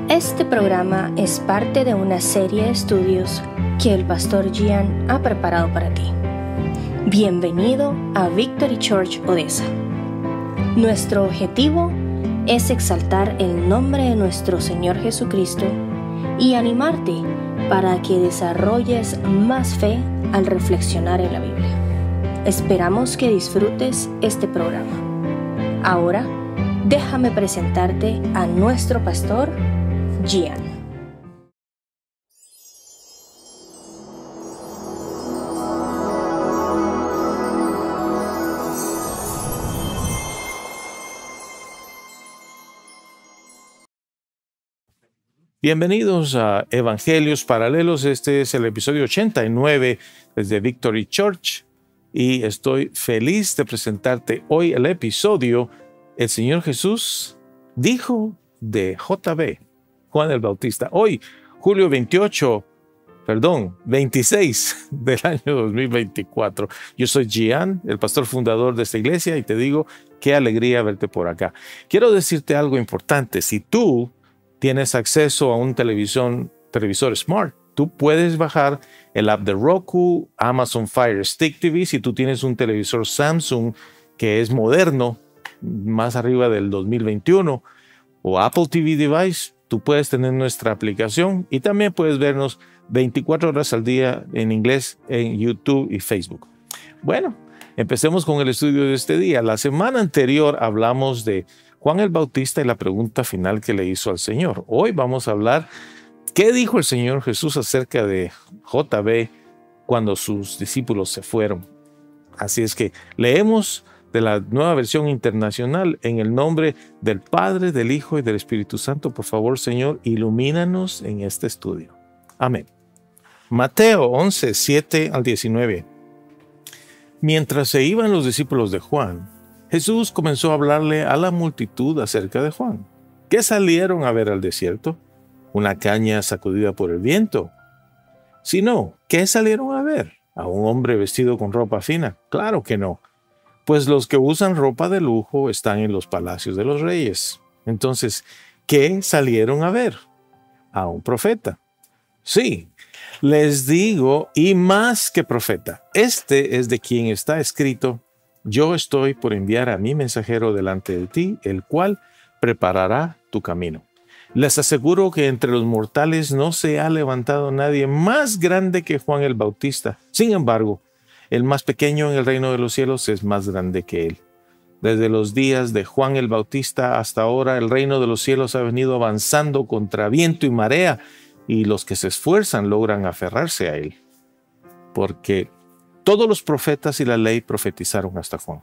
Este programa es parte de una serie de estudios que el pastor Gian ha preparado para ti. Bienvenido a Victory Church Odessa. Nuestro objetivo es exaltar el nombre de nuestro Señor Jesucristo y animarte para que desarrolles más fe al reflexionar en la Biblia. Esperamos que disfrutes este programa. Ahora, déjame presentarte a nuestro pastor, Gian. Bienvenidos a Evangelios Paralelos. Este es el episodio 89 desde Victory Church y estoy feliz de presentarte hoy el episodio El Señor Jesús dijo de JB, Juan el Bautista. Hoy, julio 26 del año 2024. Yo soy Gian, el pastor fundador de esta iglesia, y te digo, qué alegría verte por acá. Quiero decirte algo importante. Si tú tienes acceso a un televisor smart, tú puedes bajar el app de Roku, Amazon Fire Stick TV. Si tú tienes un televisor Samsung que es moderno, más arriba del 2021, o Apple TV device, tú puedes tener nuestra aplicación y también puedes vernos 24 horas al día en inglés en YouTube y Facebook. Bueno, empecemos con el estudio de este día. La semana anterior hablamos de Juan el Bautista y la pregunta final que le hizo al Señor. Hoy vamos a hablar qué dijo el Señor Jesús acerca de JB cuando sus discípulos se fueron. Así es que leemos de la Nueva Versión Internacional en el nombre del Padre, del Hijo y del Espíritu Santo. Por favor, Señor, ilumínanos en este estudio. Amén. Mateo 11, 7 al 19. Mientras se iban los discípulos de Juan, Jesús comenzó a hablarle a la multitud acerca de Juan. ¿Qué salieron a ver al desierto? ¿Una caña sacudida por el viento? Si no, ¿qué salieron a ver? ¿A un hombre vestido con ropa fina? Claro que no. Pues los que usan ropa de lujo están en los palacios de los reyes. Entonces, ¿qué salieron a ver? ¿A un profeta? Sí, les digo, y más que profeta. Este es de quien está escrito: yo estoy por enviar a mi mensajero delante de ti, el cual preparará tu camino. Les aseguro que entre los mortales no se ha levantado nadie más grande que Juan el Bautista. Sin embargo, el más pequeño en el reino de los cielos es más grande que él. Desde los días de Juan el Bautista hasta ahora, el reino de los cielos ha venido avanzando contra viento y marea, y los que se esfuerzan logran aferrarse a él. Porque todos los profetas y la ley profetizaron hasta Juan.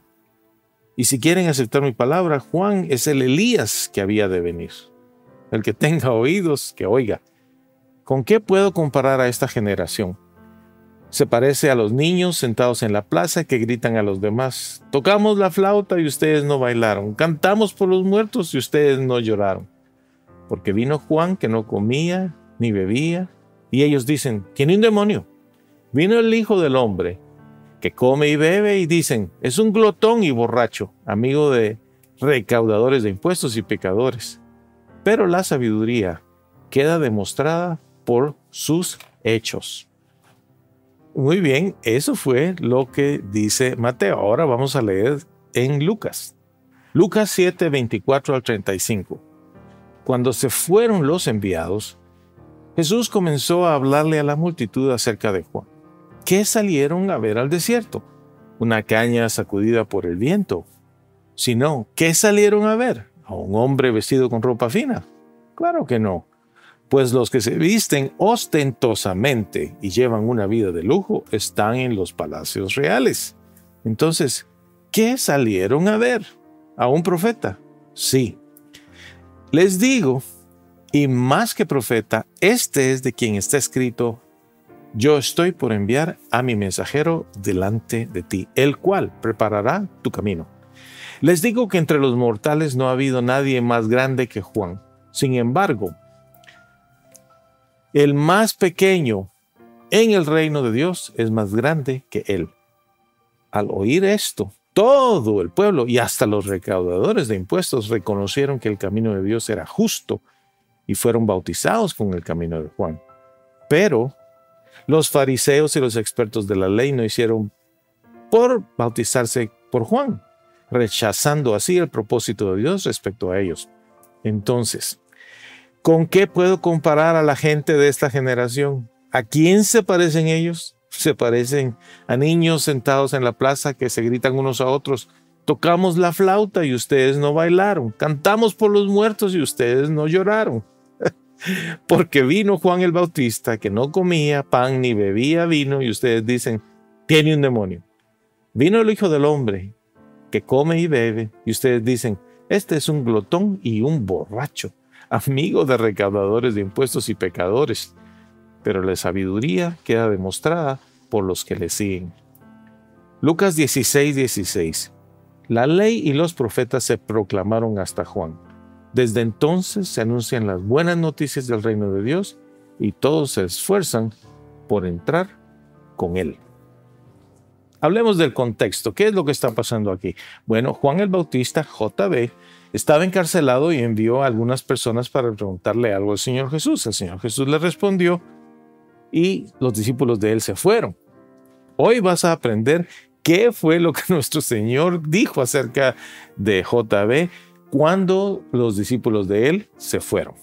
Y si quieren aceptar mi palabra, Juan es el Elías que había de venir. El que tenga oídos, que oiga. ¿Con qué puedo comparar a esta generación? Se parece a los niños sentados en la plaza que gritan a los demás: tocamos la flauta y ustedes no bailaron, cantamos por los muertos y ustedes no lloraron. Porque vino Juan, que no comía ni bebía, y ellos dicen: ¿tiene un demonio? Vino el Hijo del Hombre, que come y bebe, y dicen: es un glotón y borracho, amigo de recaudadores de impuestos y pecadores. Pero la sabiduría queda demostrada por sus hechos. Muy bien, eso fue lo que dice Mateo. Ahora vamos a leer en Lucas. Lucas 7, 24 al 35. Cuando se fueron los enviados, Jesús comenzó a hablarle a la multitud acerca de Juan. ¿Qué salieron a ver al desierto? ¿Una caña sacudida por el viento? Si no, ¿qué salieron a ver? ¿A un hombre vestido con ropa fina? Claro que no. Pues los que se visten ostentosamente y llevan una vida de lujo están en los palacios reales. Entonces, ¿qué salieron a ver? ¿A un profeta? Sí. Les digo, y más que profeta, este es de quien está escrito: yo estoy por enviar a mi mensajero delante de ti, el cual preparará tu camino. Les digo que entre los mortales no ha habido nadie más grande que Juan. Sin embargo, el más pequeño en el reino de Dios es más grande que él. Al oír esto, todo el pueblo y hasta los recaudadores de impuestos reconocieron que el camino de Dios era justo y fueron bautizados con el camino de Juan. Pero los fariseos y los expertos de la ley no hicieron por bautizarse por Juan, rechazando así el propósito de Dios respecto a ellos. Entonces, ¿con qué puedo comparar a la gente de esta generación? ¿A quién se parecen ellos? Se parecen a niños sentados en la plaza que se gritan unos a otros: tocamos la flauta y ustedes no bailaron, cantamos por los muertos y ustedes no lloraron. Porque vino Juan el Bautista, que no comía pan ni bebía vino, y ustedes dicen: tiene un demonio. Vino el Hijo del Hombre, que come y bebe, y ustedes dicen: este es un glotón y un borracho, amigo de recaudadores de impuestos y pecadores. Pero la sabiduría queda demostrada por los que le siguen. Lucas 16:16. La ley y los profetas se proclamaron hasta Juan. Desde entonces se anuncian las buenas noticias del reino de Dios y todos se esfuerzan por entrar con él. Hablemos del contexto. ¿Qué es lo que está pasando aquí? Bueno, Juan el Bautista, JB, estaba encarcelado y envió a algunas personas para preguntarle algo al Señor Jesús. El Señor Jesús le respondió y los discípulos de él se fueron. Hoy vas a aprender qué fue lo que nuestro Señor dijo acerca de JB cuando los discípulos de él se fueron.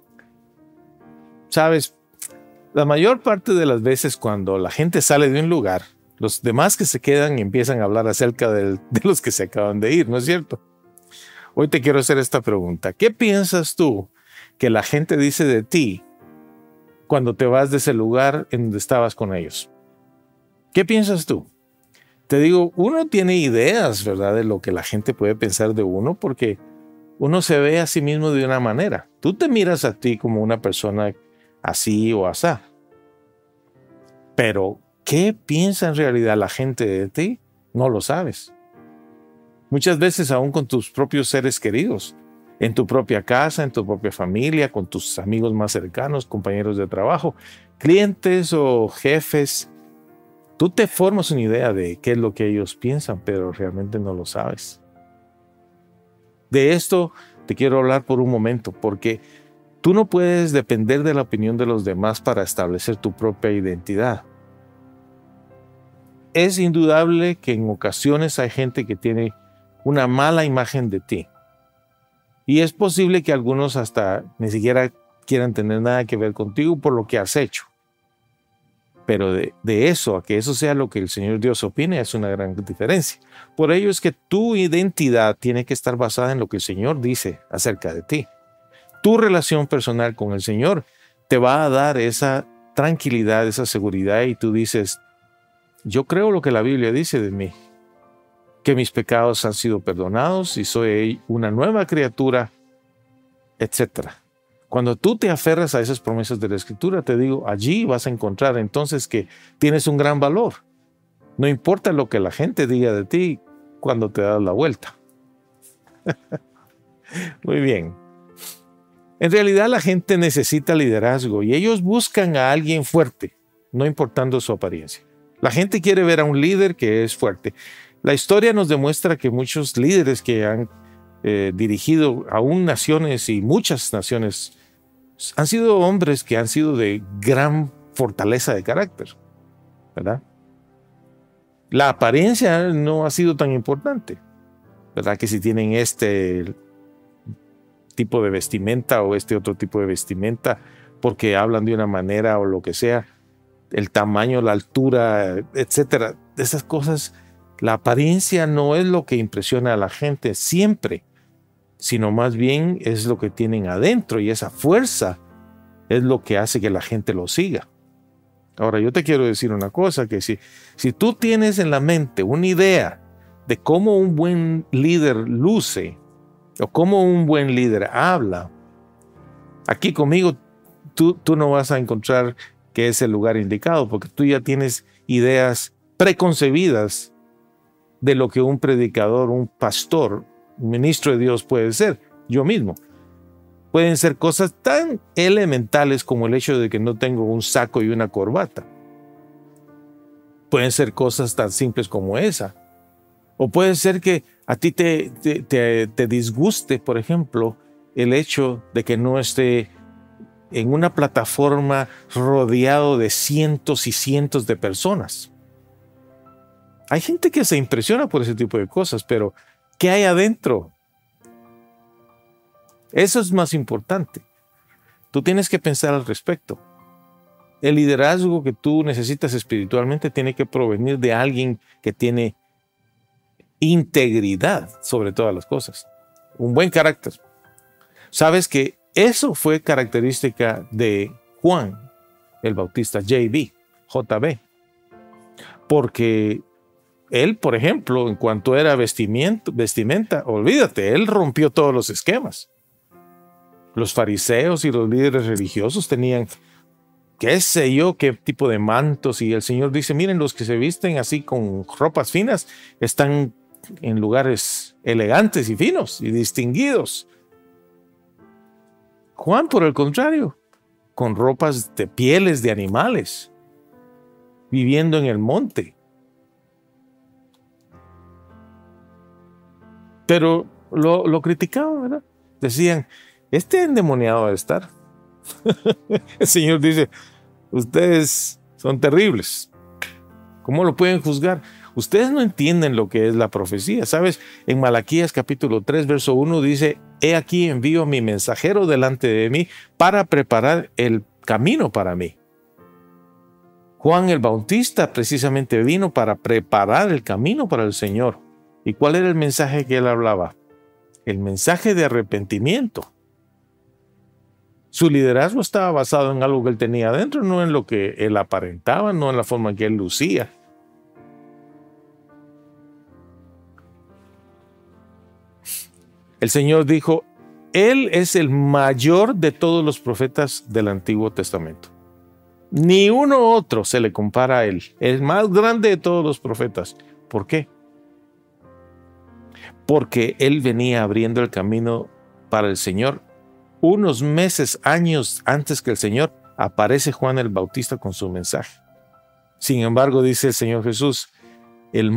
Sabes, la mayor parte de las veces cuando la gente sale de un lugar, los demás que se quedan empiezan a hablar acerca de los que se acaban de ir, ¿no es cierto? Hoy te quiero hacer esta pregunta. ¿Qué piensas tú que la gente dice de ti cuando te vas de ese lugar en donde estabas con ellos? ¿Qué piensas tú? Te digo, uno tiene ideas, ¿verdad?, de lo que la gente puede pensar de uno, porque uno se ve a sí mismo de una manera. Tú te miras a ti como una persona así o asá. Pero, ¿qué piensa en realidad la gente de ti? No lo sabes. Muchas veces aún con tus propios seres queridos, en tu propia casa, en tu propia familia, con tus amigos más cercanos, compañeros de trabajo, clientes o jefes, tú te formas una idea de qué es lo que ellos piensan, pero realmente no lo sabes. De esto te quiero hablar por un momento, porque tú no puedes depender de la opinión de los demás para establecer tu propia identidad. Es indudable que en ocasiones hay gente que tiene una mala imagen de ti. Y es posible que algunos hasta ni siquiera quieran tener nada que ver contigo por lo que has hecho. Pero de eso a que eso sea lo que el Señor Dios opine es una gran diferencia. Por ello es que tu identidad tiene que estar basada en lo que el Señor dice acerca de ti. Tu relación personal con el Señor te va a dar esa tranquilidad, esa seguridad, y tú dices: yo creo lo que la Biblia dice de mí, que mis pecados han sido perdonados y soy una nueva criatura, etc. Cuando tú te aferras a esas promesas de la Escritura, te digo, allí vas a encontrar entonces que tienes un gran valor. No importa lo que la gente diga de ti cuando te das la vuelta. Muy bien. En realidad la gente necesita liderazgo y ellos buscan a alguien fuerte, no importando su apariencia. La gente quiere ver a un líder que es fuerte. La historia nos demuestra que muchos líderes que han dirigido aún naciones y muchas naciones han sido hombres que han sido de gran fortaleza de carácter, ¿verdad? La apariencia no ha sido tan importante, ¿verdad? Que si tienen este tipo de vestimenta o este otro tipo de vestimenta porque hablan de una manera o lo que sea, el tamaño, la altura, etcétera. Esas cosas, la apariencia no es lo que impresiona a la gente siempre, sino más bien es lo que tienen adentro, y esa fuerza es lo que hace que la gente lo siga. Ahora, yo te quiero decir una cosa, que si tú tienes en la mente una idea de cómo un buen líder luce o cómo un buen líder habla, aquí conmigo tú no vas a encontrar que es el lugar indicado, porque tú ya tienes ideas preconcebidas de lo que un predicador, un pastor, un ministro de Dios puede ser. Yo mismo. Pueden ser cosas tan elementales como el hecho de que no tengo un saco y una corbata. Pueden ser cosas tan simples como esa. O puede ser que a ti te disguste, por ejemplo, el hecho de que no esté en una plataforma rodeado de cientos y cientos de personas. Hay gente que se impresiona por ese tipo de cosas, pero ¿qué hay adentro? Eso es más importante. Tú tienes que pensar al respecto. El liderazgo que tú necesitas espiritualmente tiene que provenir de alguien que tiene integridad sobre todas las cosas. Un buen carácter. Sabes que eso fue característica de Juan el Bautista, JB. Porque él, por ejemplo, en cuanto era vestimenta, olvídate, él rompió todos los esquemas. Los fariseos y los líderes religiosos tenían, qué sé yo, qué tipo de mantos. Y el Señor dice, miren, los que se visten así con ropas finas están en lugares elegantes y finos y distinguidos. Juan, por el contrario, con ropas de pieles de animales, viviendo en el monte. Pero lo criticaban, ¿verdad? Decían, este endemoniado debe estar. El Señor dice, ustedes son terribles. ¿Cómo lo pueden juzgar? Ustedes no entienden lo que es la profecía. ¿Sabes? En Malaquías capítulo 3, verso 1 dice, he aquí envío a mi mensajero delante de mí para preparar el camino para mí. Juan el Bautista precisamente vino para preparar el camino para el Señor. ¿Y cuál era el mensaje que él hablaba? El mensaje de arrepentimiento. Su liderazgo estaba basado en algo que él tenía adentro, no en lo que él aparentaba, no en la forma en que él lucía. El Señor dijo, Él es el mayor de todos los profetas del Antiguo Testamento. Ni uno otro se le compara a Él. El más grande de todos los profetas. ¿Por qué? Porque Él venía abriendo el camino para el Señor. Unos meses, años antes que el Señor, aparece Juan el Bautista con su mensaje. Sin embargo, dice el Señor Jesús, el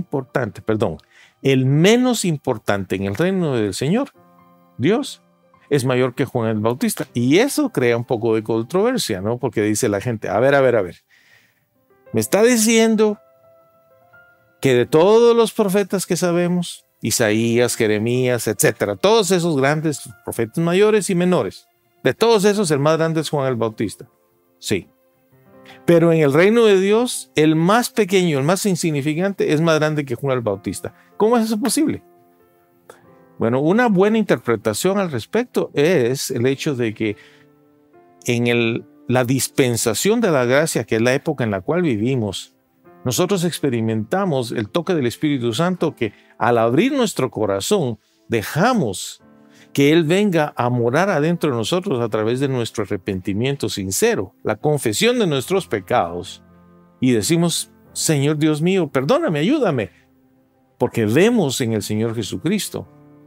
menos importante en el reino del Señor, Dios, es mayor que Juan el Bautista. Y eso crea un poco de controversia, ¿no? Porque dice la gente, a ver. Me está diciendo que de todos los profetas que sabemos, Isaías, Jeremías, etcétera, todos esos grandes profetas mayores y menores, de todos esos el más grande es Juan el Bautista. Sí. Pero en el reino de Dios, el más pequeño, el más insignificante, es más grande que Juan el Bautista. ¿Cómo es eso posible? Bueno, una buena interpretación al respecto es el hecho de que en la dispensación de la gracia, que es la época en la cual vivimos, nosotros experimentamos el toque del Espíritu Santo que al abrir nuestro corazón dejamos que Él venga a morar adentro de nosotros a través de nuestro arrepentimiento sincero, la confesión de nuestros pecados. Y decimos, Señor Dios mío, perdóname, ayúdame, porque vemos en el Señor Jesucristo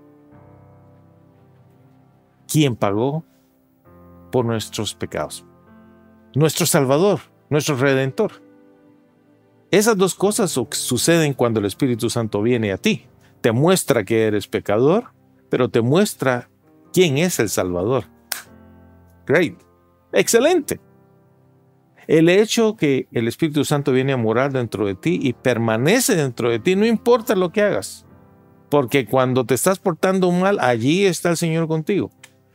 quien pagó por nuestros pecados. Nuestro Salvador, nuestro Redentor. Esas dos cosas suceden cuando el Espíritu Santo viene a ti. Te muestra que eres pecador, pero te muestra quién es el Salvador. Great. Excelente. El hecho que el Espíritu Santo viene a morar dentro de ti y permanece dentro de ti, no importa lo que hagas. Porque cuando te estás portando mal, allí está el Señor contigo.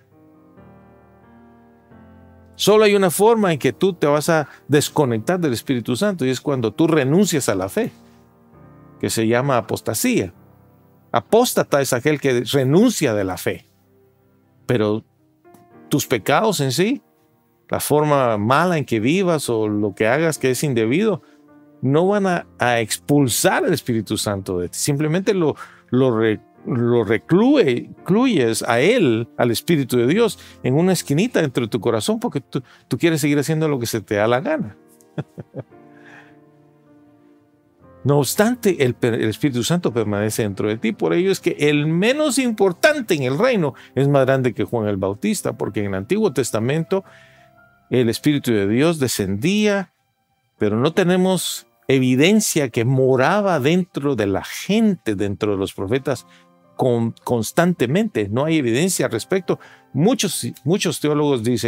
Solo hay una forma en que tú te vas a desconectar del Espíritu Santo y es cuando tú renuncias a la fe, que se llama apostasía. Apóstata es aquel que renuncia de la fe. Pero tus pecados en sí, la forma mala en que vivas o lo que hagas que es indebido, no van a expulsar el Espíritu Santo de ti. Simplemente lo recluyes a Él, al Espíritu de Dios, en una esquinita dentro de tu corazón porque tú quieres seguir haciendo lo que se te da la gana. No obstante, el Espíritu Santo permanece dentro de ti. Por ello es que el menos importante en el reino es más grande que Juan el Bautista, porque en el Antiguo Testamento el Espíritu de Dios descendía, pero no tenemos evidencia que moraba dentro de la gente, dentro de los profetas constantemente. No hay evidencia al respecto. Muchos teólogos dicen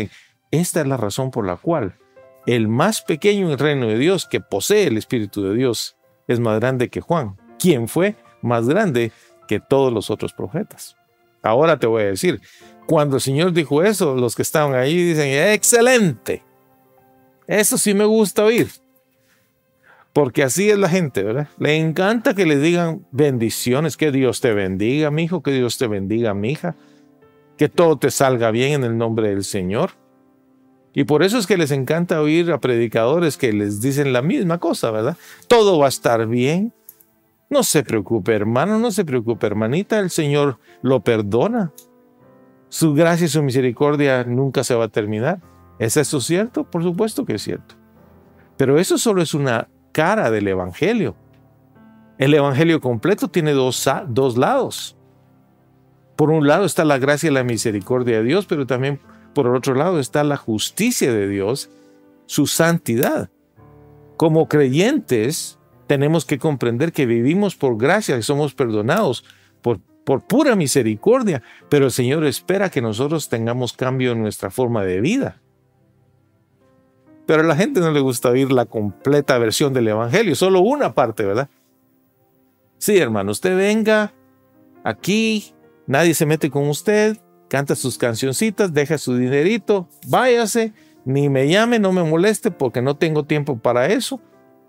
Esta es la razón por la cual el más pequeño en el reino de Dios, que posee el Espíritu de Dios, es más grande que Juan, quien fue más grande que todos los otros profetas. Ahora te voy a decir, cuando el Señor dijo eso, los que estaban ahí dicen, excelente, eso sí me gusta oír, porque así es la gente, ¿verdad? Le encanta que le digan bendiciones, que Dios te bendiga, mi hijo, que Dios te bendiga, mi hija, que todo te salga bien en el nombre del Señor. Y por eso es que les encanta oír a predicadores que les dicen la misma cosa, ¿verdad? Todo va a estar bien. No se preocupe, hermano, no se preocupe, hermanita, el Señor lo perdona. Su gracia y su misericordia nunca se va a terminar. ¿Es eso cierto? Por supuesto que es cierto. Pero eso solo es una cara del Evangelio. El Evangelio completo tiene dos lados. Por un lado está la gracia y la misericordia de Dios, pero también por el otro lado está la justicia de Dios, su santidad. Como creyentes tenemos que comprender que vivimos por gracia, que somos perdonados por pura misericordia, pero el Señor espera que nosotros tengamos cambio en nuestra forma de vida. Pero a la gente no le gusta oír la completa versión del Evangelio, solo una parte, ¿verdad? Sí, hermano, usted venga aquí, nadie se mete con usted, canta sus cancioncitas, deja su dinerito, váyase, ni me llame, no me moleste porque no tengo tiempo para eso.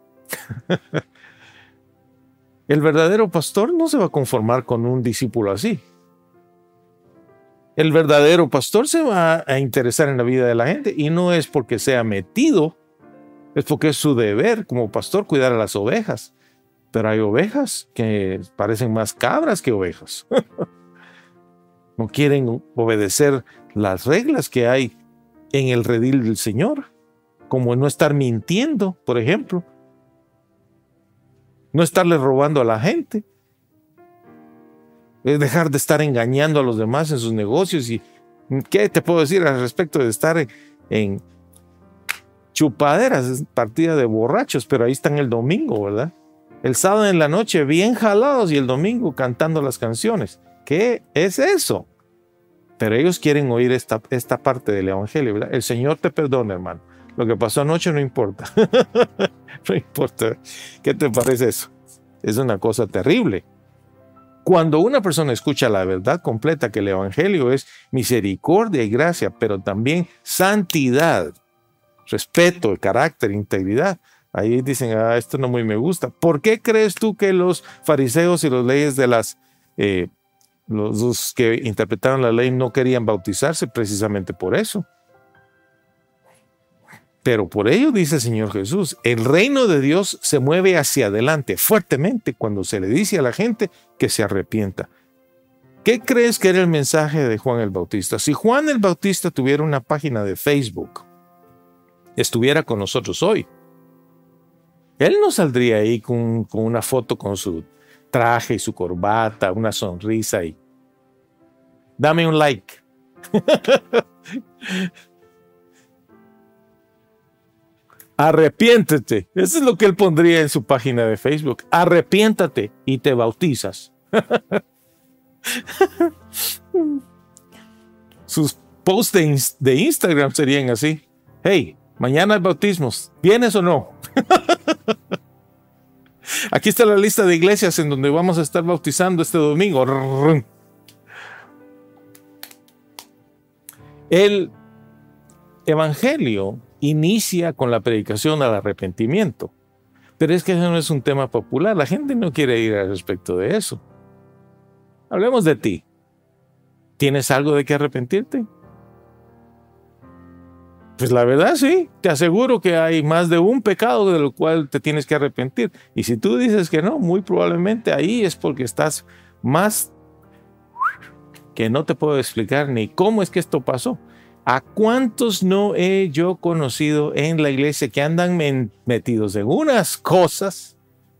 El verdadero pastor no se va a conformar con un discípulo así. El verdadero pastor se va a interesar en la vida de la gente y no es porque sea metido, es porque es su deber como pastor cuidar a las ovejas. Pero hay ovejas que parecen más cabras que ovejas. No quieren obedecer las reglas que hay en el redil del Señor, como no estar mintiendo, por ejemplo, no estarle robando a la gente, es dejar de estar engañando a los demás en sus negocios. ¿Y qué te puedo decir al respecto de estar en chupaderas? Es partida de borrachos, pero ahí están el domingo, ¿verdad? El sábado en la noche bien jalados y el domingo cantando las canciones. ¿Qué es eso? Pero ellos quieren oír esta parte del Evangelio, ¿verdad? El Señor te perdona, hermano. Lo que pasó anoche no importa. No importa. ¿Qué te parece eso? Es una cosa terrible. Cuando una persona escucha la verdad completa, que el Evangelio es misericordia y gracia, pero también santidad, respeto, carácter, integridad, ahí dicen, esto no muy me gusta. ¿Por qué crees tú que los fariseos y los leyes de los que interpretaron la ley no querían bautizarse? Precisamente por eso. Pero por ello dice el Señor Jesús, el reino de Dios se mueve hacia adelante fuertemente cuando se le dice a la gente que se arrepienta. ¿Qué crees que era el mensaje de Juan el Bautista? Si Juan el Bautista tuviera una página de Facebook, estuviera con nosotros hoy, él no saldría ahí con una foto con su traje y su corbata, una sonrisa y dame un like. Arrepiéntete. Eso es lo que él pondría en su página de Facebook. Arrepiéntate y te bautizas. Sus posts de Instagram serían así. Hey, mañana hay bautismos. ¿Vienes o no? Aquí está la lista de iglesias en donde vamos a estar bautizando este domingo. El Evangelio inicia con la predicación al arrepentimiento. Pero es que eso no es un tema popular. La gente no quiere ir al respecto de eso. Hablemos de ti. ¿Tienes algo de qué arrepentirte? Pues la verdad sí. Te aseguro que hay más de un pecado de lo cual te tienes que arrepentir. Y si tú dices que no, muy probablemente ahí es porque estás más que no te puedo explicar ni cómo es que esto pasó. ¿A cuántos no he yo conocido en la iglesia que andan metidos en unas cosas?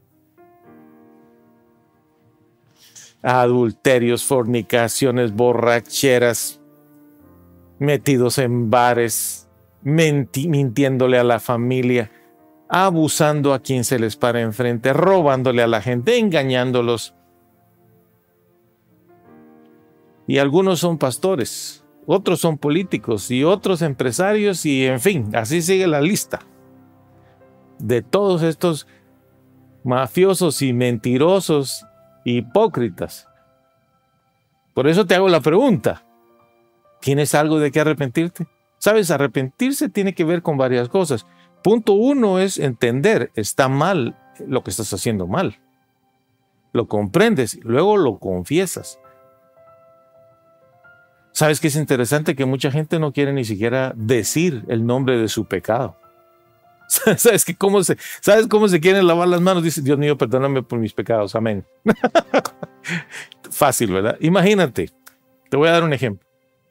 Adulterios, fornicaciones, borracheras, metidos en bares, mintiéndole a la familia, abusando a quien se les para enfrente, robándole a la gente, engañándolos. Y algunos son pastores. otros son políticos y otros empresarios y en fin, así sigue la lista de todos estos mafiosos y mentirosos, hipócritas. Por eso te hago la pregunta, ¿tienes algo de qué arrepentirte? Sabes, arrepentirse tiene que ver con varias cosas. Punto uno es entender, está mal lo que estás haciendo mal. Lo comprendes, luego lo confiesas. ¿Sabes qué es interesante? Que mucha gente no quiere ni siquiera decir el nombre de su pecado. ¿Sabes cómo se quieren lavar las manos? Dice, Dios mío, perdóname por mis pecados, amén. Fácil, ¿verdad? Imagínate, te voy a dar un ejemplo.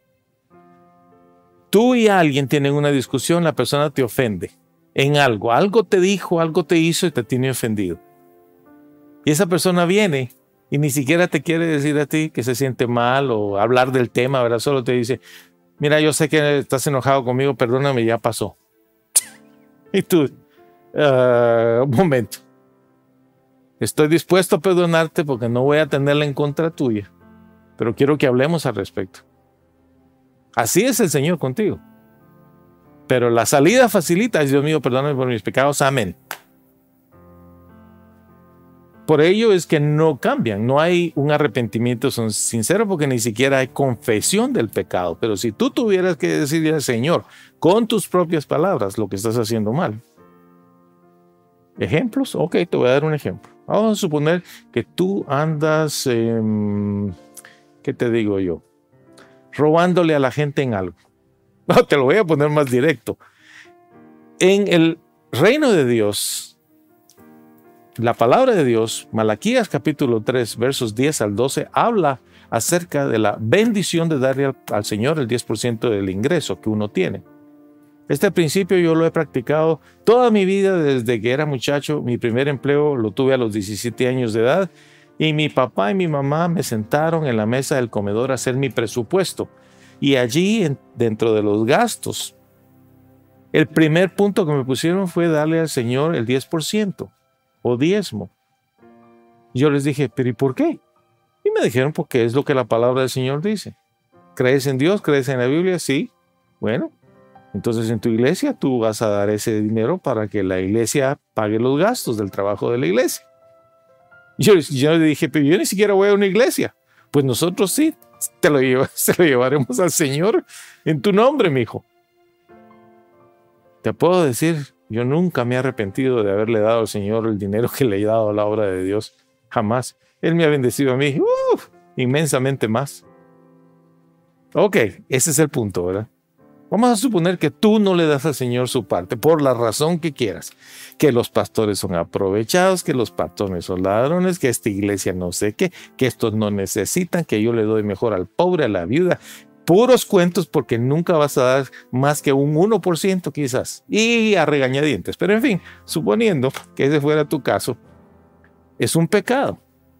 Tú y alguien tienen una discusión, la persona te ofende en algo. Algo te dijo, algo te hizo y te tiene ofendido. Y esa persona viene y ni siquiera te quiere decir a ti que se siente mal o hablar del tema, ¿verdad? Solo te dice, mira, yo sé que estás enojado conmigo, perdóname, ya pasó. Y tú, un momento. Estoy dispuesto a perdonarte porque no voy a tenerla en contra tuya, pero quiero que hablemos al respecto. Así es el Señor contigo. Pero la salida facilita, Dios mío, perdóname por mis pecados, amén. Por ello es que no cambian, no hay un arrepentimiento sincero porque ni siquiera hay confesión del pecado. Pero si tú tuvieras que decirle al Señor con tus propias palabras lo que estás haciendo mal. ¿Ejemplos? Ok, te voy a dar un ejemplo. Vamos a suponer que tú andas, ¿qué te digo yo? Robándole a la gente en algo. No, te lo voy a poner más directo. En el reino de Dios, la palabra de Dios, Malaquías capítulo 3, versos 10 al 12, habla acerca de la bendición de darle al Señor el 10% del ingreso que uno tiene. Este principio yo lo he practicado toda mi vida desde que era muchacho. Mi primer empleo lo tuve a los 17 años de edad y mi papá y mi mamá me sentaron en la mesa del comedor a hacer mi presupuesto. Y allí, dentro de los gastos, el primer punto que me pusieron fue darle al Señor el 10%. O diezmo. Yo les dije, ¿pero y por qué? Y me dijeron, porque es lo que la palabra del Señor dice. ¿Crees en Dios? ¿Crees en la Biblia? Sí. Bueno, entonces en tu iglesia tú vas a dar ese dinero para que la iglesia pague los gastos del trabajo de la iglesia. Yo le dije, pero yo ni siquiera voy a una iglesia. Pues nosotros sí, se lo llevaremos al Señor en tu nombre, mijo. Te puedo decir, yo nunca me he arrepentido de haberle dado al Señor el dinero que le he dado a la obra de Dios. Jamás. Él me ha bendecido a mí inmensamente más. Ok, ese es el punto, ¿verdad? Vamos a suponer que tú no le das al Señor su parte, por la razón que quieras. Que los pastores son aprovechados, que los pastores son ladrones, que esta iglesia no sé qué, que estos no necesitan, que yo le doy mejor al pobre, a la viuda. Puros cuentos porque nunca vas a dar más que un 1% quizás. Y a regañadientes. Pero en fin, suponiendo que ese fuera tu caso, es un pecado.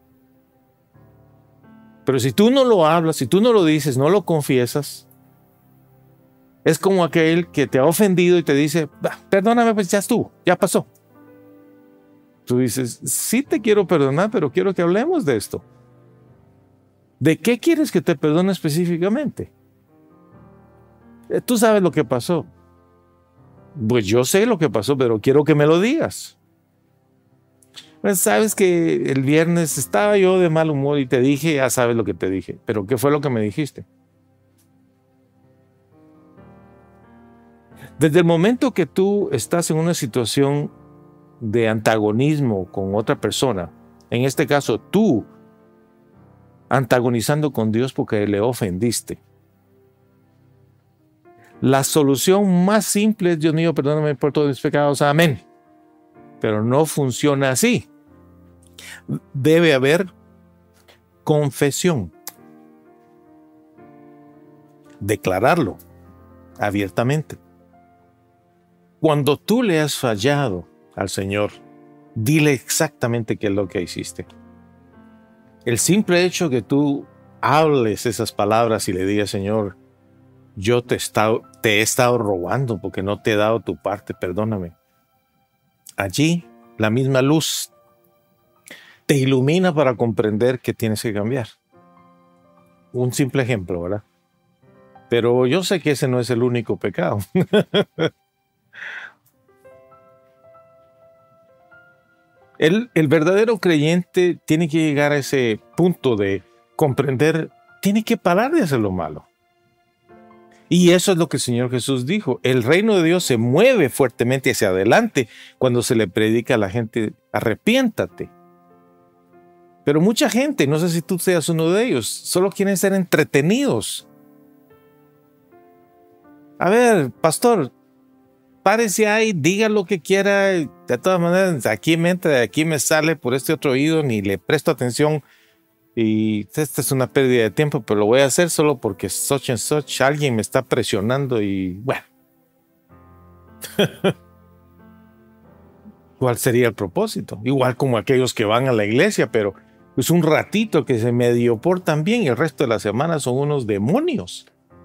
Pero si tú no lo hablas, si tú no lo dices, no lo confiesas, es como aquel que te ha ofendido y te dice, perdóname, pues ya estuvo, ya pasó. Tú dices, sí te quiero perdonar, pero quiero que hablemos de esto. ¿De qué quieres que te perdone específicamente? Tú sabes lo que pasó. Pues yo sé lo que pasó, pero quiero que me lo digas. Pues sabes que el viernes estaba yo de mal humor y te dije, ya sabes lo que te dije. Pero ¿qué fue lo que me dijiste? Desde el momento que tú estás en una situación de antagonismo con otra persona, en este caso tú antagonizando con Dios porque le ofendiste, la solución más simple es, Dios mío, perdóname por todos mis pecados, amén. Pero no funciona así. Debe haber confesión. Declararlo abiertamente. Cuando tú le has fallado al Señor, dile exactamente qué es lo que hiciste. El simple hecho que tú hables esas palabras y le digas, Señor, yo te he estado robando porque no te he dado tu parte, perdóname. Allí la misma luz te ilumina para comprender que tienes que cambiar. Un simple ejemplo, ¿verdad? Pero yo sé que ese no es el único pecado. El verdadero creyente tiene que llegar a ese punto de comprender, tiene que parar de hacer lo malo. Y eso es lo que el Señor Jesús dijo. El reino de Dios se mueve fuertemente hacia adelante cuando se le predica a la gente, arrepiéntate. Pero mucha gente, no sé si tú seas uno de ellos, solo quieren ser entretenidos. A ver, pastor, párese ahí, diga lo que quiera. De todas maneras, aquí me entra, de aquí me sale por este otro oído, ni le presto atención. Y esta es una pérdida de tiempo, pero lo voy a hacer solo porque such and such, alguien me está presionando y bueno. ¿Cuál sería el propósito? Igual como aquellos que van a la iglesia, pero es un ratito que se medio portan bien y el resto de la semana son unos demonios.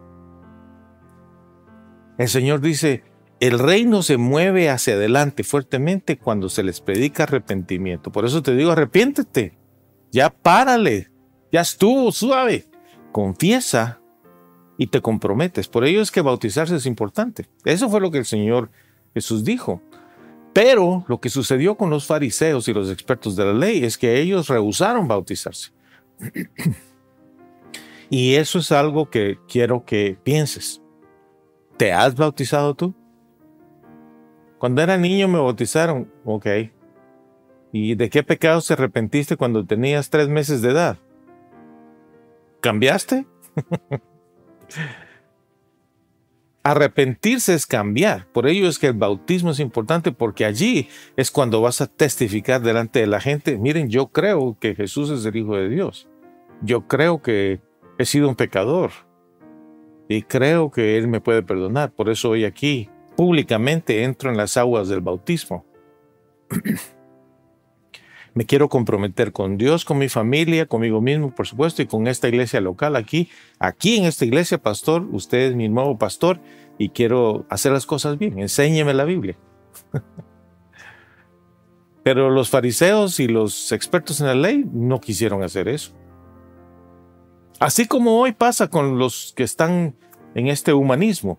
El Señor dice, el reino se mueve hacia adelante fuertemente cuando se les predica arrepentimiento. Por eso te digo, arrepiéntete. Ya párale, ya estuvo, suave. Confiesa y te comprometes. Por ello es que bautizarse es importante. Eso fue lo que el Señor Jesús dijo. Pero lo que sucedió con los fariseos y los expertos de la ley es que ellos rehusaron bautizarse. Y eso es algo que quiero que pienses. ¿Te has bautizado tú? Cuando era niño me bautizaron, ok. ¿Y de qué pecado te arrepentiste cuando tenías 3 meses de edad? ¿Cambiaste? Arrepentirse es cambiar. Por ello es que el bautismo es importante porque allí es cuando vas a testificar delante de la gente. Miren, yo creo que Jesús es el Hijo de Dios. Yo creo que he sido un pecador y creo que Él me puede perdonar. Por eso hoy aquí públicamente entro en las aguas del bautismo. Me quiero comprometer con Dios, con mi familia, conmigo mismo, por supuesto, y con esta iglesia local aquí. Aquí en esta iglesia, pastor, usted es mi nuevo pastor y quiero hacer las cosas bien. Enséñeme la Biblia. Pero los fariseos y los expertos en la ley no quisieron hacer eso. Así como hoy pasa con los que están en este humanismo.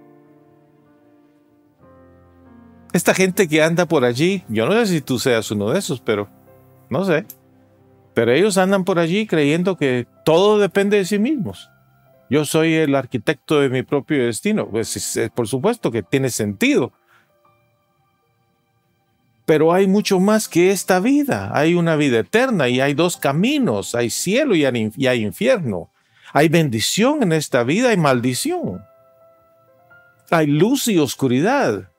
Esta gente que anda por allí, yo no sé si tú seas uno de esos, pero no sé. Pero ellos andan por allí creyendo que todo depende de sí mismos. Yo soy el arquitecto de mi propio destino. Pues por supuesto que tiene sentido. Pero hay mucho más que esta vida. Hay una vida eterna y hay 2 caminos. Hay cielo y hay infierno. Hay bendición en esta vida y maldición. Hay luz y oscuridad.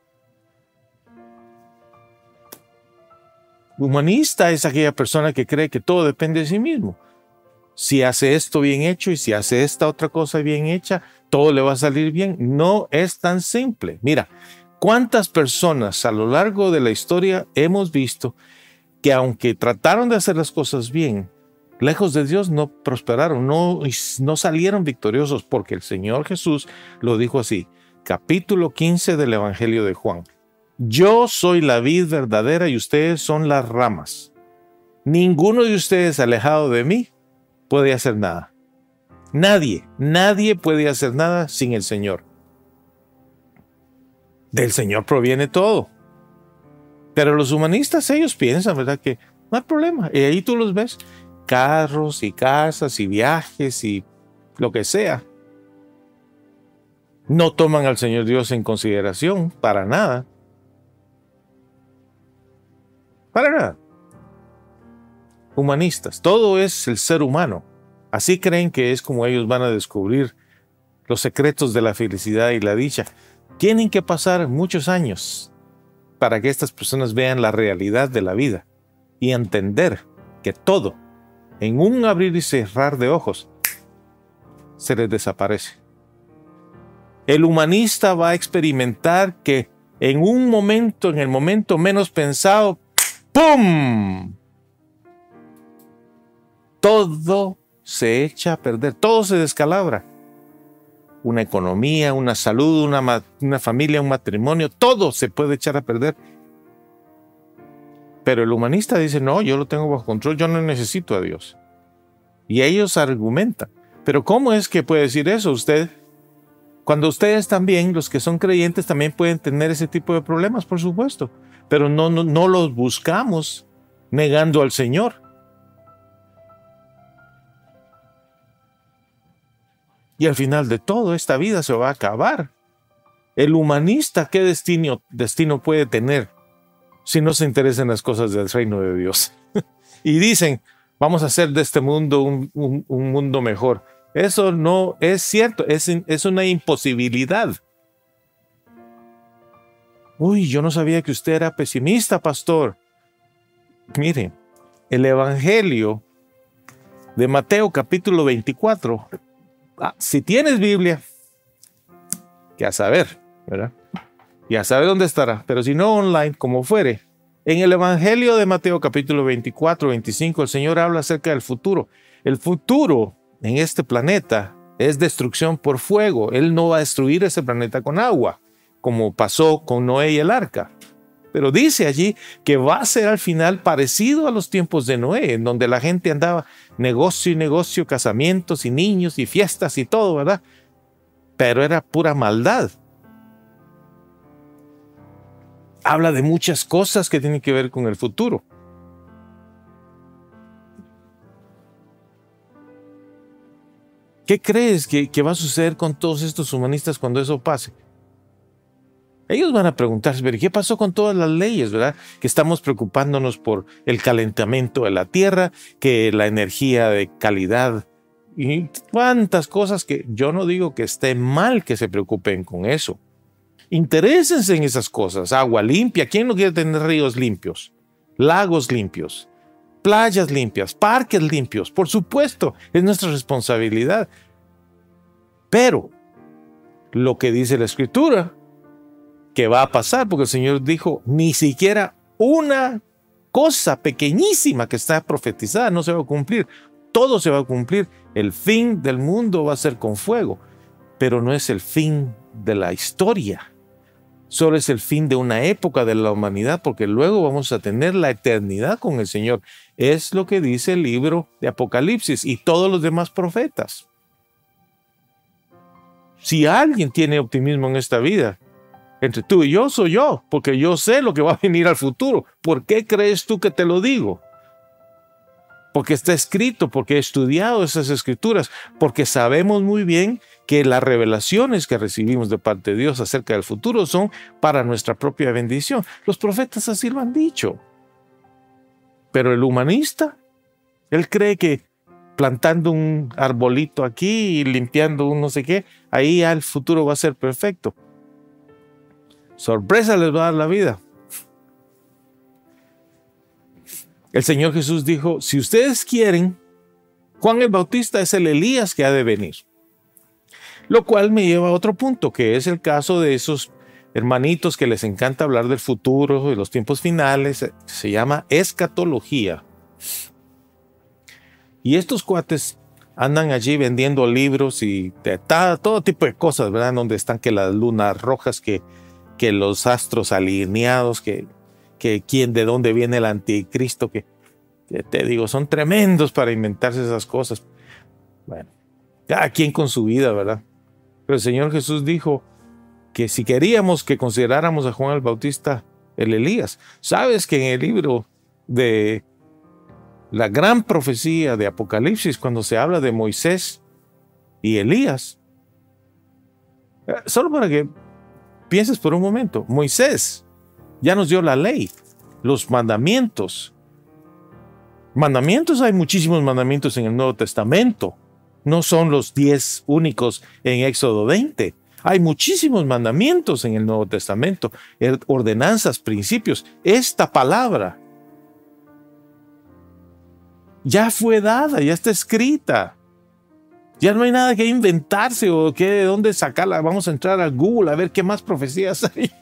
Humanista es aquella persona que cree que todo depende de sí mismo. Si hace esto bien hecho y si hace esta otra cosa bien hecha, todo le va a salir bien. No es tan simple. Mira, ¿cuántas personas a lo largo de la historia hemos visto que aunque trataron de hacer las cosas bien, lejos de Dios no prosperaron, no salieron victoriosos? Porque el Señor Jesús lo dijo así, capítulo 15 del Evangelio de Juan. Yo soy la vid verdadera y ustedes son las ramas. Ninguno de ustedes alejado de mí puede hacer nada. Nadie puede hacer nada sin el Señor. Del Señor proviene todo. Pero los humanistas, ellos piensan, ¿verdad? Que no hay problema. Y ahí tú los ves. Carros y casas y viajes y lo que sea. No toman al Señor Dios en consideración para nada. Para nada. Humanistas. Todo es el ser humano. Así creen que es como ellos van a descubrir los secretos de la felicidad y la dicha. Tienen que pasar muchos años para que estas personas vean la realidad de la vida y entender que todo, en un abrir y cerrar de ojos, se les desaparece. El humanista va a experimentar que en un momento, en el momento menos pensado, ¡pum! Todo se echa a perder, todo se descalabra. Una economía, una salud, una familia, un matrimonio, todo se puede echar a perder. Pero el humanista dice, no, yo lo tengo bajo control, yo no necesito a Dios. Y ellos argumentan. Pero ¿cómo es que puede decir eso usted Cuando ustedes también, los que son creyentes, también pueden tener ese tipo de problemas, por supuesto, pero no los buscamos negando al Señor. Y al final de todo, esta vida se va a acabar. El humanista, ¿qué destino puede tener si no se interesa en las cosas del reino de Dios? Y dicen, vamos a hacer de este mundo un mundo mejor. Eso no es cierto, es una imposibilidad. Uy, yo no sabía que usted era pesimista, pastor. Mire, el Evangelio de Mateo capítulo 24, si tienes Biblia, que a saber, ¿verdad? Y a saber dónde estará, pero si no online, como fuere. En el Evangelio de Mateo capítulo 24, 25, el Señor habla acerca del futuro. El futuro en este planeta es destrucción por fuego. Él no va a destruir ese planeta con agua, como pasó con Noé y el arca. Pero dice allí que va a ser al final parecido a los tiempos de Noé, en donde la gente andaba negocio y negocio, casamientos y niños y fiestas y todo, ¿verdad? Pero era pura maldad. Habla de muchas cosas que tienen que ver con el futuro. ¿Qué crees que va a suceder con todos estos humanistas cuando eso pase? Ellos van a preguntarse, ¿pero qué pasó con todas las leyes, verdad? Que estamos preocupándonos por el calentamiento de la tierra, que la energía de calidad y cuántas cosas que yo no digo que esté mal que se preocupen con eso. Interésense en esas cosas. Agua limpia. ¿Quién no quiere tener ríos limpios? Lagos limpios. Playas limpias. Parques limpios. Por supuesto, es nuestra responsabilidad. Pero lo que dice la Escritura, que va a pasar, porque el Señor dijo, ni siquiera una cosa pequeñísima que está profetizada no se va a cumplir. Todo se va a cumplir. El fin del mundo va a ser con fuego, pero no es el fin de la historia. Solo es el fin de una época de la humanidad, porque luego vamos a tener la eternidad con el Señor. Es lo que dice el libro de Apocalipsis y todos los demás profetas. Si alguien tiene optimismo en esta vida, entre tú y yo, soy yo, porque yo sé lo que va a venir al futuro. ¿Por qué crees tú que te lo digo? Porque está escrito, porque he estudiado esas escrituras, porque sabemos muy bien que las revelaciones que recibimos de parte de Dios acerca del futuro son para nuestra propia bendición. Los profetas así lo han dicho. Pero el humanista, él cree que plantando un arbolito aquí y limpiando un no sé qué, ahí ya el futuro va a ser perfecto. Sorpresa les va a dar la vida. El Señor Jesús dijo, si ustedes quieren, Juan el Bautista es el Elías que ha de venir. Lo cual me lleva a otro punto, que es el caso de esos hermanitos que les encanta hablar del futuro, de los tiempos finales. Se llama escatología. Y estos cuates andan allí vendiendo libros y todo tipo de cosas, ¿verdad? Donde están que las lunas rojas, que los astros alineados, que de dónde viene el anticristo, que te digo, son tremendos para inventarse esas cosas. Bueno, cada quien con su vida, ¿verdad? Pero el Señor Jesús dijo que si queríamos que consideráramos a Juan el Bautista el Elías, sabes que en el libro de la gran profecía de Apocalipsis, cuando se habla de Moisés y Elías, solo para que pienses por un momento, Moisés ya nos dio la ley, los mandamientos. Mandamientos, hay muchísimos mandamientos en el Nuevo Testamento. No son los 10 únicos en Éxodo 20. Hay muchísimos mandamientos en el Nuevo Testamento, ordenanzas, principios. Esta palabra ya fue dada, ya está escrita. Ya no hay nada que inventarse o de dónde sacarla. Vamos a entrar a Google a ver qué más profecías hay.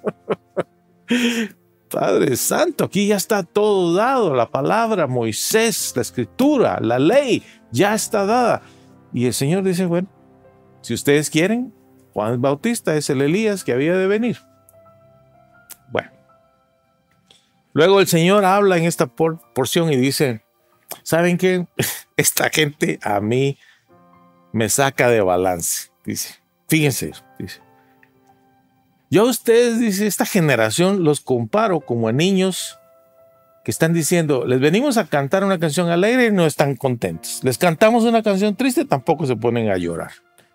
Padre Santo, aquí ya está todo dado. La palabra, Moisés, la escritura, la ley, ya está dada. Y el Señor dice, bueno, si ustedes quieren, Juan el Bautista es el Elías que había de venir. Bueno. Luego el Señor habla en esta porción y dice, ¿saben qué? Esta gente a mí me saca de balance, dice. Fíjense, dice. Yo a ustedes, dice, esta generación los comparo como a niños que están diciendo, les venimos a cantar una canción alegre y no están contentos. Les cantamos una canción triste, tampoco se ponen a llorar.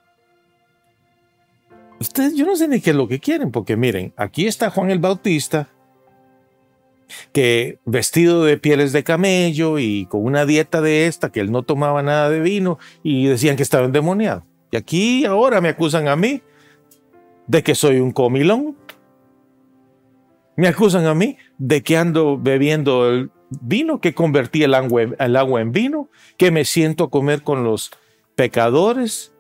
Ustedes, yo no sé ni qué es lo que quieren, porque miren, aquí está Juan el Bautista, que vestido de pieles de camello y con una dieta de esta, que él no tomaba nada de vino y decían que estaba endemoniado. Y aquí ahora me acusan a mí de que soy un comilón. Me acusan a mí de que ando bebiendo el vino, que convertí el agua en vino, que me siento a comer con los pecadores.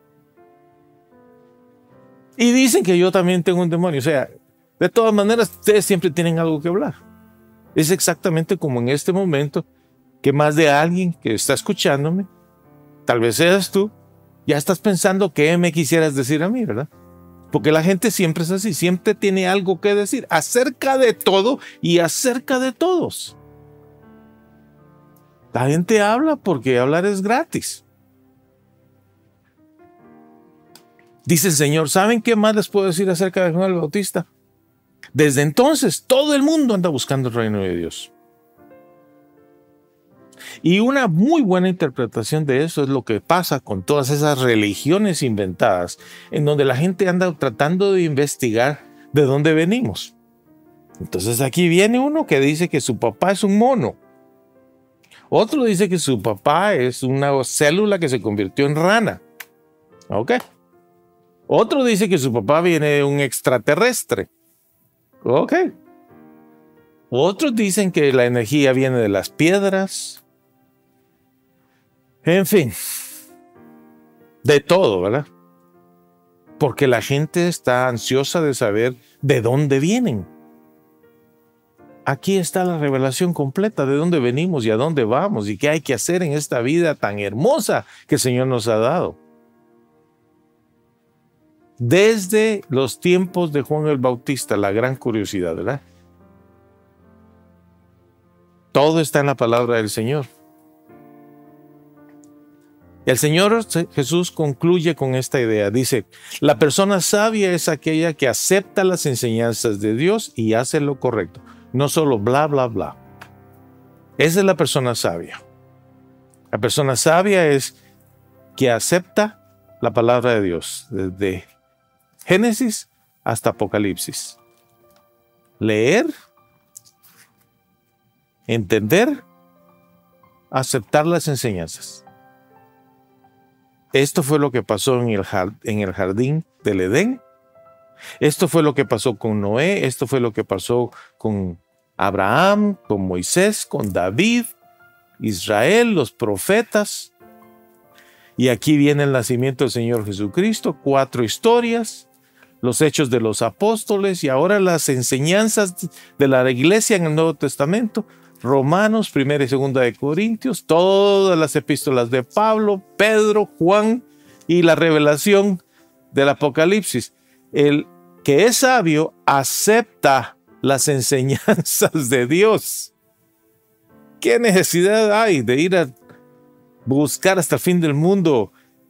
Y dicen que yo también tengo un demonio. O sea, de todas maneras, ustedes siempre tienen algo que hablar. Es exactamente como en este momento que más de alguien que está escuchándome, tal vez seas tú, ya estás pensando qué me quisieras decir a mí, ¿verdad? Porque la gente siempre es así, siempre tiene algo que decir acerca de todo y acerca de todos. La gente habla porque hablar es gratis. Dice el Señor, ¿saben qué más les puedo decir acerca de Juan el Bautista? Desde entonces, todo el mundo anda buscando el reino de Dios. Y una muy buena interpretación de eso es lo que pasa con todas esas religiones inventadas, en donde la gente anda tratando de investigar de dónde venimos. Entonces aquí viene uno que dice que su papá es un mono. Otro dice que su papá es una célula que se convirtió en rana. ¿Ok? Otro dice que su papá viene de un extraterrestre. ¿Ok? Otros dicen que la energía viene de las piedras. En fin, de todo, ¿verdad? Porque la gente está ansiosa de saber de dónde vienen. Aquí está la revelación completa de dónde venimos y a dónde vamos y qué hay que hacer en esta vida tan hermosa que el Señor nos ha dado. Desde los tiempos de Juan el Bautista, la gran curiosidad, ¿verdad? Todo está en la palabra del Señor. El Señor Jesús concluye con esta idea. Dice, la persona sabia es aquella que acepta las enseñanzas de Dios y hace lo correcto. No solo bla, bla, bla. Esa es la persona sabia. La persona sabia es que acepta la palabra de Dios, desde Génesis hasta Apocalipsis. Leer, entender, aceptar las enseñanzas. Esto fue lo que pasó en el jardín del Edén. Esto fue lo que pasó con Noé. Esto fue lo que pasó con Abraham, con Moisés, con David, Israel, los profetas. Y aquí viene el nacimiento del Señor Jesucristo. 4 historias, los hechos de los apóstoles y ahora las enseñanzas de la iglesia en el Nuevo Testamento. Romanos, 1 y 2 de Corintios, todas las epístolas de Pablo, Pedro, Juan y la revelación del Apocalipsis. El que es sabio acepta las enseñanzas de Dios. ¿Qué necesidad hay de ir a buscar hasta el fin del mundo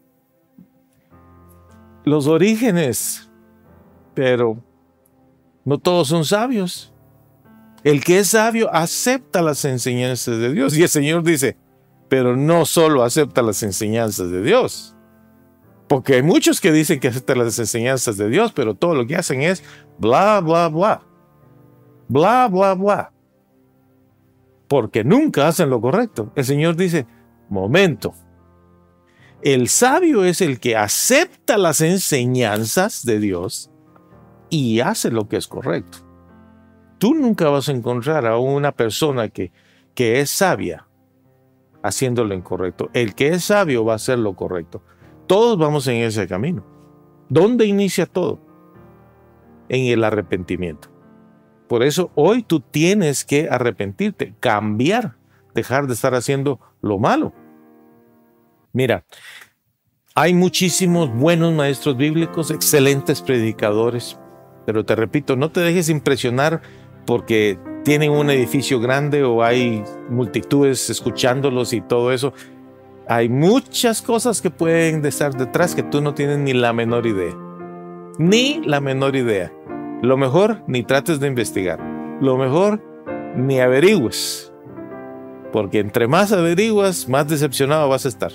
los orígenes? Pero no todos son sabios. El que es sabio acepta las enseñanzas de Dios. Y el Señor dice, pero no solo acepta las enseñanzas de Dios. Porque hay muchos que dicen que aceptan las enseñanzas de Dios, pero todo lo que hacen es bla, bla, bla. Bla, bla, bla. Porque nunca hacen lo correcto. El Señor dice, momento. El sabio es el que acepta las enseñanzas de Dios y hace lo que es correcto. Tú nunca vas a encontrar a una persona que es sabia haciendo lo incorrecto. El que es sabio va a hacer lo correcto. Todos vamos en ese camino. ¿Dónde inicia todo? En el arrepentimiento. Por eso hoy tú tienes que arrepentirte, cambiar, dejar de estar haciendo lo malo. Mira, hay muchísimos buenos maestros bíblicos, excelentes predicadores, pero te repito, no te dejes impresionar porque tienen un edificio grande o hay multitudes escuchándolos y todo eso. Hay muchas cosas que pueden estar detrás que tú no tienes ni la menor idea. Ni la menor idea. Lo mejor, ni trates de investigar. Lo mejor, ni averigües. Porque entre más averiguas, más decepcionado vas a estar.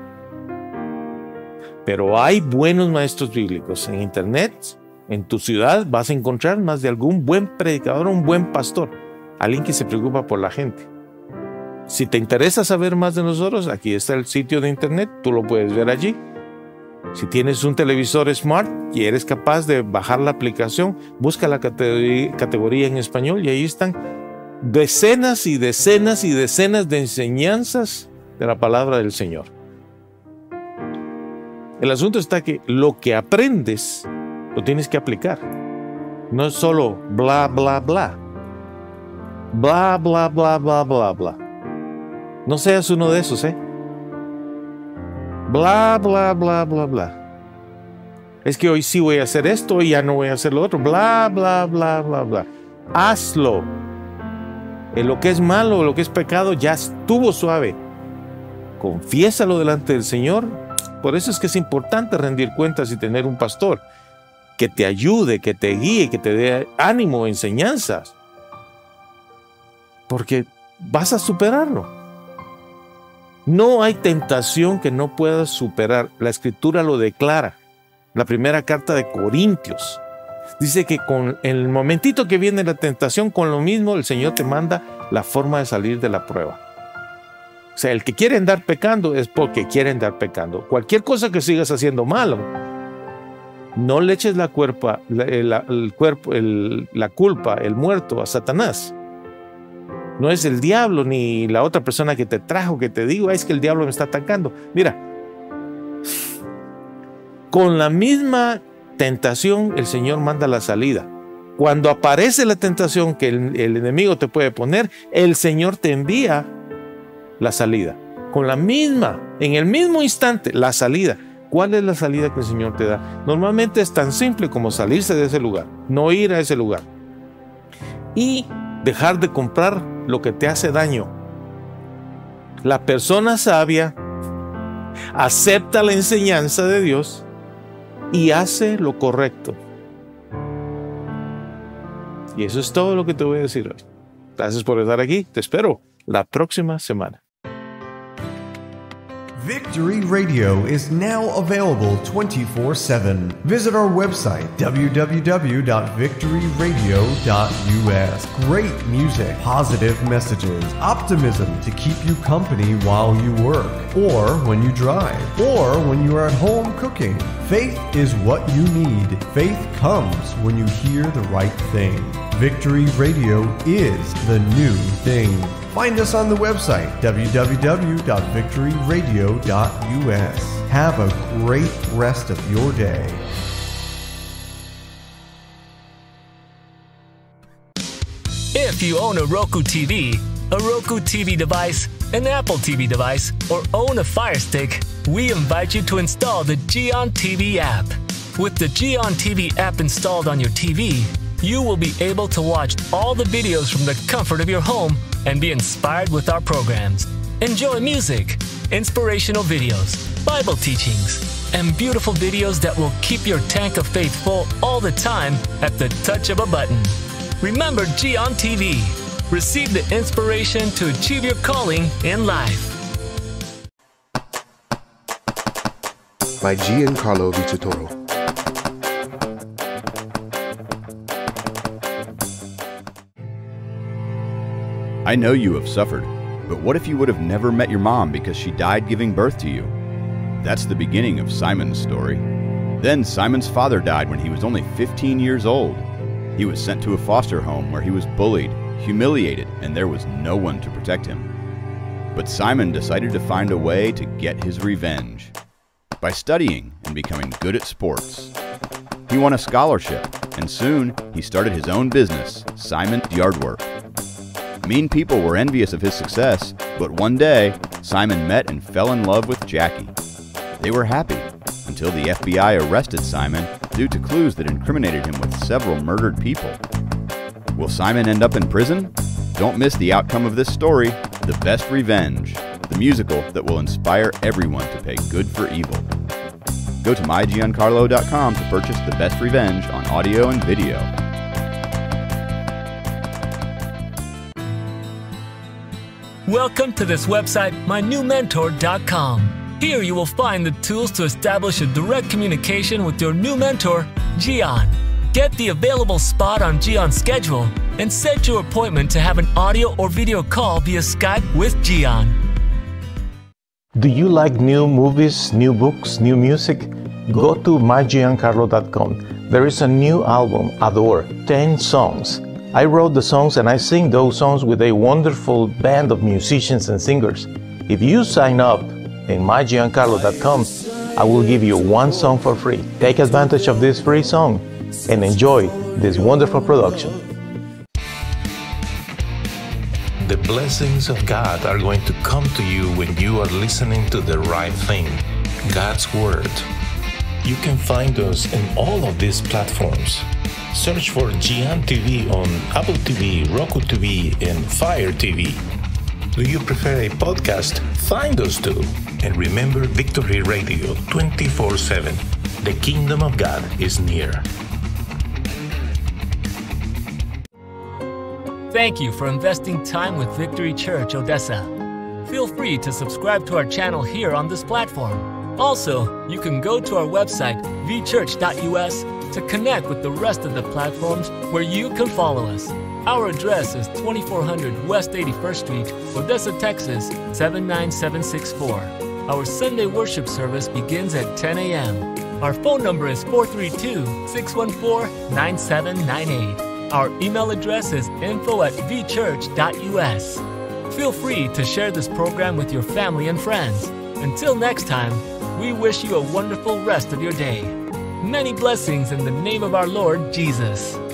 Pero hay buenos maestros bíblicos. En internet, en tu ciudad, vas a encontrar más de algún buen predicador, un buen pastor. Alguien que se preocupa por la gente. Si te interesa saber más de nosotros, aquí está el sitio de internet. Tú lo puedes ver allí. Si tienes un televisor smart y eres capaz de bajar la aplicación, busca la categoría en español y ahí están decenas y decenas y decenas de enseñanzas de la palabra del Señor. El asunto está que lo que aprendes lo tienes que aplicar. No es solo bla, bla, bla. Bla, bla, bla, bla, bla, bla. No seas uno de esos, Bla, bla, bla, bla, bla. Es que hoy sí voy a hacer esto y ya no voy a hacer lo otro. Bla, bla, bla, bla, bla. Hazlo. En lo que es malo, lo que es pecado, ya estuvo suave. Confiésalo delante del Señor. Por eso es que es importante rendir cuentas y tener un pastor que te ayude, que te guíe, que te dé ánimo, enseñanzas. Porque vas a superarlo. No hay tentación que no puedas superar. La Escritura lo declara. La primera carta de Corintios dice que con el momentito que viene la tentación, con lo mismo el Señor te manda la forma de salir de la prueba. O sea, el que quiere andar pecando es porque quiere andar pecando. Cualquier cosa que sigas haciendo malo, no le eches la culpa, el muerto a Satanás. No es el diablo ni la otra persona que te trajo, que te digo, es que el diablo me está atacando. Mira, con la misma tentación el Señor manda la salida. Cuando aparece la tentación que el enemigo te puede poner, el Señor te envía la salida. Con la misma, en el mismo instante, la salida. ¿Cuál es la salida que el Señor te da? Normalmente es tan simple como salirse de ese lugar, no ir a ese lugar. Y dejar de comprar lo que te hace daño. La persona sabia acepta la enseñanza de Dios y hace lo correcto. Y eso es todo lo que te voy a decir hoy. Gracias por estar aquí. Te espero la próxima semana. Victory Radio is now available 24/7. Visit our website, www.victoryradio.us. Great music, positive messages, optimism to keep you company while you work, or when you drive, or when you are at home cooking. Faith is what you need. Faith comes when you hear the right thing. Victory Radio is the new thing. Find us on the website, www.victoryradio.us. Have a great rest of your day. If you own a Roku TV, a Roku TV device, an Apple TV device, or own a Fire Stick, we invite you to install the Gion TV app. With the Gion TV app installed on your TV, you will be able to watch all the videos from the comfort of your home and be inspired with our programs. Enjoy music, inspirational videos, Bible teachings, and beautiful videos that will keep your tank of faith full all the time at the touch of a button. Remember Gion TV. Receive the inspiration to achieve your calling in life. By Giancarlo Vitatoro. I know you have suffered, but what if you would have never met your mom because she died giving birth to you? That's the beginning of Simon's story. Then Simon's father died when he was only 15 years old. He was sent to a foster home where he was bullied, humiliated, and there was no one to protect him. But Simon decided to find a way to get his revenge by studying and becoming good at sports. He won a scholarship, and soon he started his own business, Simon's Yardwork. Mean people were envious of his success, but one day, Simon met and fell in love with Jackie. They were happy until the FBI arrested Simon due to clues that incriminated him with several murdered people. Will Simon end up in prison? Don't miss the outcome of this story, The Best Revenge, the musical that will inspire everyone to pay good for evil. Go to mygiancarlo.com to purchase the best revenge on audio and video. Welcome to this website, mynewmentor.com. Here you will find the tools to establish a direct communication with your new mentor, Gian. Get the available spot on Gian's schedule and set your appointment to have an audio or video call via Skype with Gian. Do you like new movies, new books, new music? Go to mygiancarlo.com. There is a new album, Adore, 10 songs. I wrote the songs and I sing those songs with a wonderful band of musicians and singers. If you sign up in mygiancarlo.com, I will give you one song for free. Take advantage of this free song and enjoy this wonderful production. The blessings of God are going to come to you when you are listening to the right thing, God's Word. You can find us in all of these platforms. Search for Gian TV on Apple TV, Roku TV, and Fire TV. Do you prefer a podcast? Find us too. And remember Victory Radio 24/7. The kingdom of God is near. Thank you for investing time with Victory Church Odessa. Feel free to subscribe to our channel here on this platform. Also, you can go to our website, vchurch.us, to connect with the rest of the platforms where you can follow us. Our address is 2400 West 81st Street, Odessa, Texas, 79764. Our Sunday worship service begins at 10 a.m. Our phone number is 432-614-9798. Our email address is info@vchurch.us. Feel free to share this program with your family and friends. Until next time, we wish you a wonderful rest of your day. Many blessings in the name of our Lord Jesus.